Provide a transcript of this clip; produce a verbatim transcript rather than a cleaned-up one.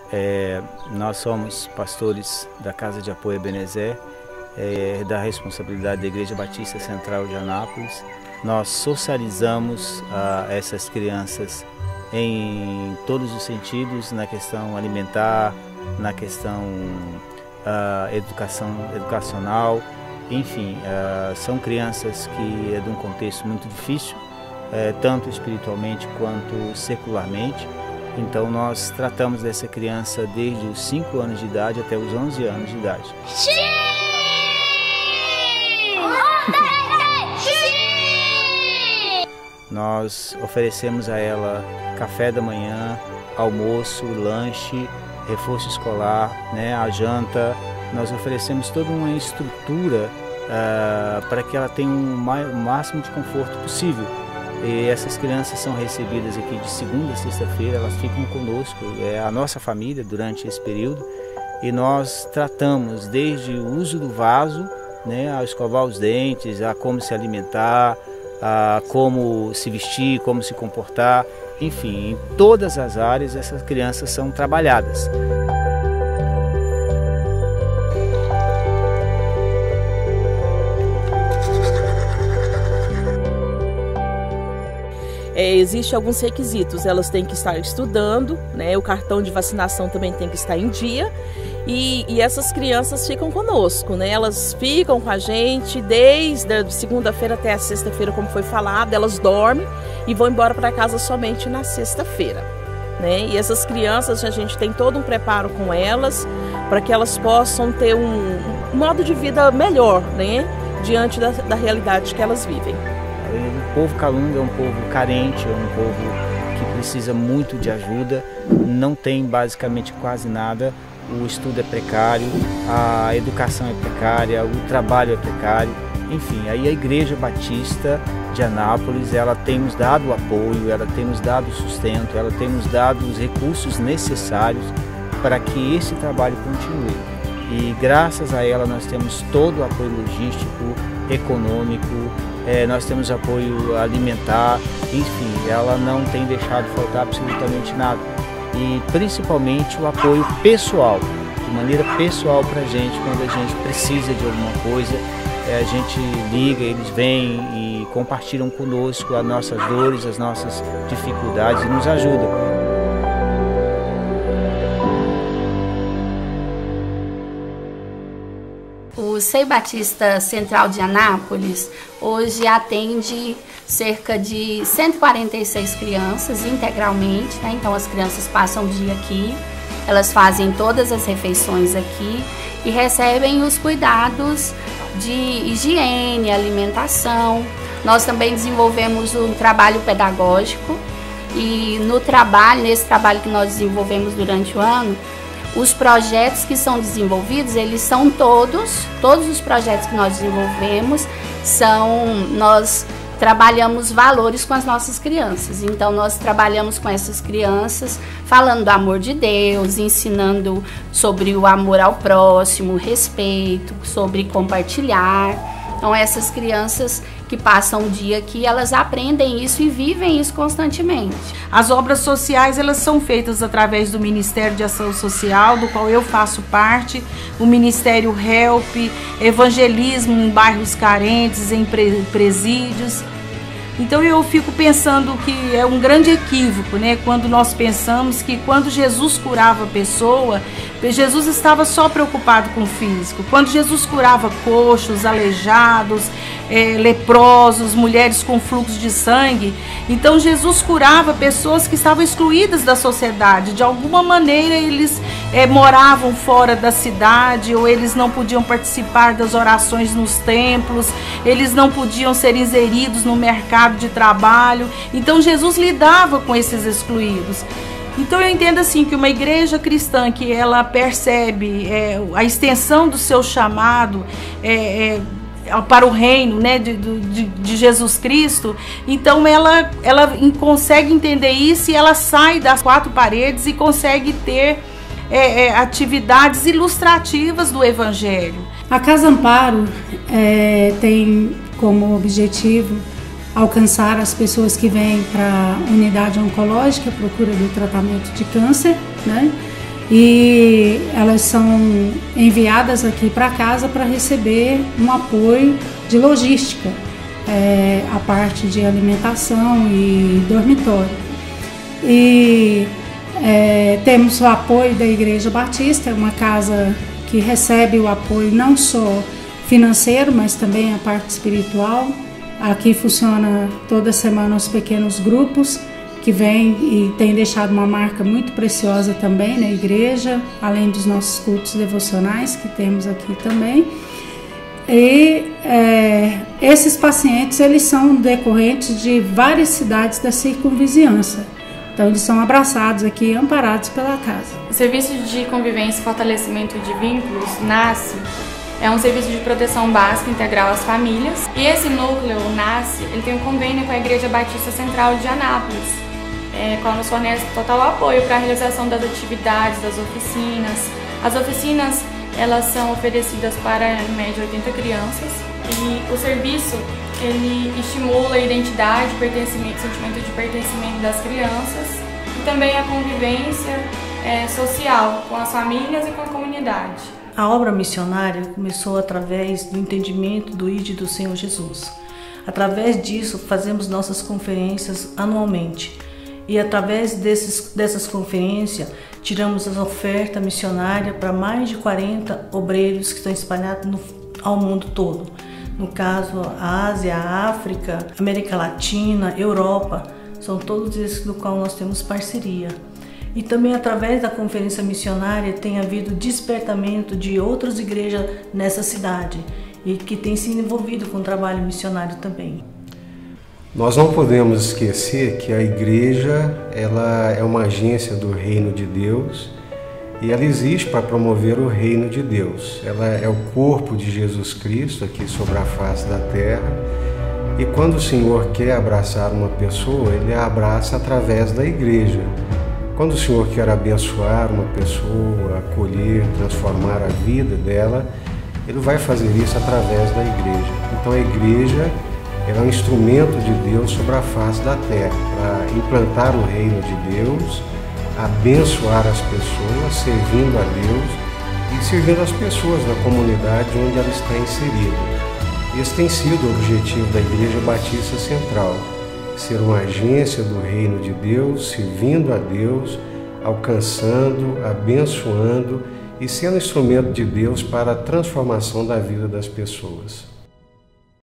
É, nós somos pastores da Casa de Apoio Ebenezer, é, da responsabilidade da Igreja Batista Central de Anápolis. Nós socializamos ah, essas crianças em todos os sentidos, na questão alimentar, na questão ah, educação, educacional, enfim, ah, são crianças que é de um contexto muito difícil, é, tanto espiritualmente quanto secularmente. Então nós tratamos dessa criança desde os cinco anos de idade até os onze anos de idade. Nós oferecemos a ela café da manhã, almoço, lanche, reforço escolar, né, a janta. Nós oferecemos toda uma estrutura uh, para que ela tenha um o máximo de conforto possível. E essas crianças são recebidas aqui de segunda a sexta-feira, elas ficam conosco, é a nossa família durante esse período. E nós tratamos desde o uso do vaso, né, a escovar os dentes, a como se alimentar, a como se vestir, como se comportar. Enfim, em todas as áreas essas crianças são trabalhadas. É, Existem alguns requisitos, elas têm que estar estudando, né? O cartão de vacinação também tem que estar em dia e, e essas crianças ficam conosco, né? Elas ficam com a gente desde a segunda-feira até a sexta-feira, como foi falado, elas dormem e vão embora para casa somente na sexta-feira, né? E essas crianças, a gente tem todo um preparo com elas para que elas possam ter um, um modo de vida melhor, né? Diante da, da realidade que elas vivem. O povo calunga é um povo carente, é um povo que precisa muito de ajuda, não tem basicamente quase nada, o estudo é precário, a educação é precária, o trabalho é precário, enfim, aí a Igreja Batista de Anápolis, ela tem nos dado o apoio, ela tem nos dado o sustento, ela tem nos dado os recursos necessários para que esse trabalho continue. E graças a ela nós temos todo o apoio logístico, econômico, é, nós temos apoio alimentar, enfim, ela não tem deixado faltar absolutamente nada. E principalmente o apoio pessoal, de maneira pessoal para a gente, quando a gente precisa de alguma coisa, é, a gente liga, eles vêm e compartilham conosco as nossas dores, as nossas dificuldades e nos ajudam. O C E I Batista Central de Anápolis hoje atende cerca de cento e quarenta e seis crianças integralmente, né? Então as crianças passam o dia aqui, elas fazem todas as refeições aqui e recebem os cuidados de higiene, alimentação. Nós também desenvolvemos um trabalho pedagógico e no trabalho, nesse trabalho que nós desenvolvemos durante o ano, os projetos que são desenvolvidos, eles são todos, todos os projetos que nós desenvolvemos, são, nós trabalhamos valores com as nossas crianças. Então nós trabalhamos com essas crianças falando do amor de Deus, ensinando sobre o amor ao próximo, respeito, sobre compartilhar. Então essas crianças que passam o dia aqui, elas aprendem isso e vivem isso constantemente. As obras sociais, elas são feitas através do Ministério de Ação Social, do qual eu faço parte, o Ministério Help, evangelismo em bairros carentes, em presídios. Então eu fico pensando que é um grande equívoco, né? Quando nós pensamos que quando Jesus curava a pessoa, Jesus estava só preocupado com o físico. Quando Jesus curava coxos, aleijados, é, leprosos, mulheres com fluxo de sangue, então Jesus curava pessoas que estavam excluídas da sociedade. De alguma maneira eles é, moravam fora da cidade, ou eles não podiam participar das orações nos templos, eles não podiam ser inseridos no mercado de trabalho. Então Jesus lidava com esses excluídos. Então eu entendo assim que uma igreja cristã que ela percebe é, a extensão do seu chamado é, é, para o reino, né, de, de, de Jesus Cristo, então ela, ela consegue entender isso e ela sai das quatro paredes e consegue ter é, é, atividades ilustrativas do Evangelho. A Casa Amparo é, tem como objetivo alcançar as pessoas que vêm para a unidade oncológica, procura do tratamento de câncer, né? e elas são enviadas aqui para casa para receber um apoio de logística, é, a parte de alimentação e dormitório. E é, temos o apoio da Igreja Batista, uma casa que recebe o apoio não só financeiro, mas também a parte espiritual. Aqui funciona toda semana os pequenos grupos que vêm e têm deixado uma marca muito preciosa também na igreja, além dos nossos cultos devocionais que temos aqui também. E é, esses pacientes, eles são decorrentes de várias cidades da circunvizinhança. Então eles são abraçados aqui, amparados pela casa. O Serviço de Convivência e Fortalecimento de Vínculos, NASCE, é um serviço de proteção básica integral às famílias. E esse núcleo, o NASCE, ele tem um convênio com a Igreja Batista Central de Anápolis, é, qual nos fornece total apoio para a realização das atividades, das oficinas. As oficinas, elas são oferecidas para, em média, oitenta crianças. E o serviço, ele estimula a identidade, pertencimento, sentimento de pertencimento das crianças e também a convivência é, social com as famílias e com a comunidade. A obra missionária começou através do entendimento do I D do Senhor Jesus. Através disso, fazemos nossas conferências anualmente. E através desses, dessas conferências, tiramos a oferta missionária para mais de quarenta obreiros que estão espalhados no, ao mundo todo. No caso, a Ásia, a África, América Latina, Europa, são todos esses do qual nós temos parceria. E também através da conferência missionária tem havido despertamento de outras igrejas nessa cidade e que tem se envolvido com o trabalho missionário também. Nós não podemos esquecer que a igreja ela é uma agência do reino de Deus e ela existe para promover o reino de Deus. Ela é o corpo de Jesus Cristo aqui sobre a face da terra e quando o Senhor quer abraçar uma pessoa, Ele a abraça através da igreja. Quando o Senhor quer abençoar uma pessoa, acolher, transformar a vida dela, Ele vai fazer isso através da igreja. Então a igreja é um instrumento de Deus sobre a face da terra, para implantar o reino de Deus, abençoar as pessoas, servindo a Deus e servindo as pessoas na comunidade onde ela está inserida. Esse tem sido o objetivo da Igreja Batista Central, ser uma agência do reino de Deus, servindo a Deus, alcançando, abençoando e sendo instrumento de Deus para a transformação da vida das pessoas.